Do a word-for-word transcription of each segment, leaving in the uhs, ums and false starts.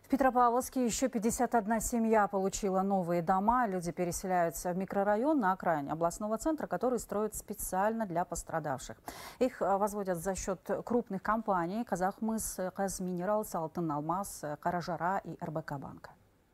В Петропавловске еще пятьдесят одна семья получила новые дома. Люди переселяются в микрорайон на окраине областного центра, который строят специально для пострадавших. Их возводят за счет крупных компаний: Казахмыс, Казминералс, Алтын Алмаз, Каражара и эр бэ ка банка.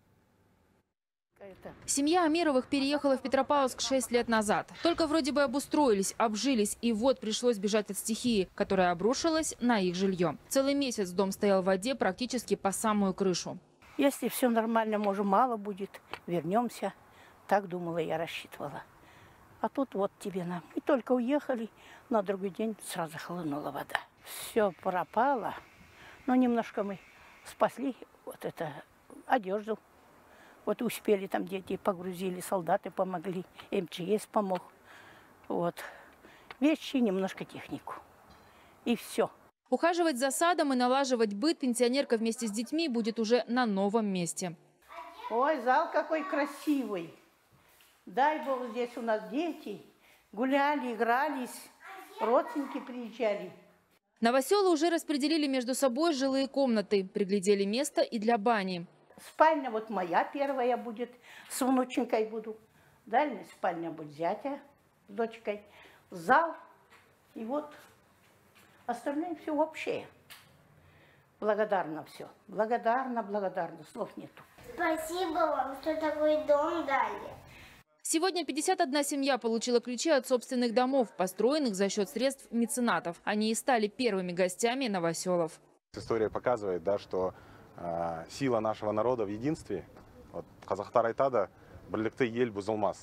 Семья Амировых переехала в Петропавловск шесть лет назад. Только вроде бы обустроились, обжились, и вот пришлось бежать от стихии, которая обрушилась на их жилье. Целый месяц дом стоял в воде практически по самую крышу. Если все нормально, может, мало будет, вернемся. Так думала, я рассчитывала. А тут вот тебе нам. И только уехали, на другой день сразу хлынула вода. Все пропало, но немножко мы спасли вот это одежду. Вот успели, там дети погрузили, солдаты помогли, эм че эс помог. Вот. Вещи, немножко технику. И все. Ухаживать за садом и налаживать быт пенсионерка вместе с детьми будет уже на новом месте. Ой, зал какой красивый. Дай Бог, здесь у нас дети гуляли, игрались, родственники приезжали. Новоселы уже распределили между собой жилые комнаты, приглядели место и для бани. Спальня вот моя первая будет, с внученькой буду. Дальняя спальня будет зятя с дочкой. Зал. И вот остальное все общее. Благодарна все. Благодарна, благодарна. Слов нету. Спасибо вам, что такой дом дали. Сегодня пятьдесят одна семья получила ключи от собственных домов, построенных за счет средств меценатов. Они и стали первыми гостями новоселов. История показывает, да, что э, сила нашего народа в единстве. Вот, казахтар айтады, бірлікте ел бұзылмас.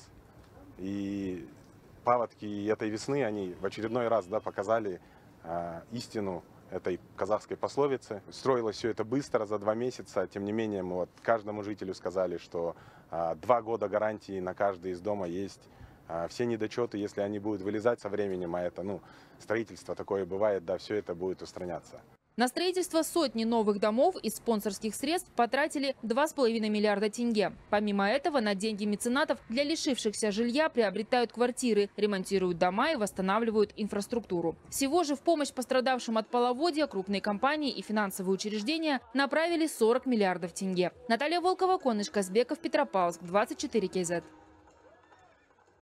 И паводки этой весны, они в очередной раз, да, показали э, истину этой казахской пословицы. Строилось все это быстро, за два месяца. Тем не менее, мы вот каждому жителю сказали, что э, два года гарантии на каждый из дома есть. Э, все недочеты, если они будут вылезать со временем, а это, ну, строительство такое бывает, да, все это будет устраняться. На строительство сотни новых домов из спонсорских средств потратили два с половиной миллиарда тенге. Помимо этого, на деньги меценатов для лишившихся жилья приобретают квартиры, ремонтируют дома и восстанавливают инфраструктуру. Всего же в помощь пострадавшим от половодья крупные компании и финансовые учреждения направили сорок миллиардов тенге. Наталья Волкова, Коныш Казбеков, Петропавловск, двадцать четыре кей зет.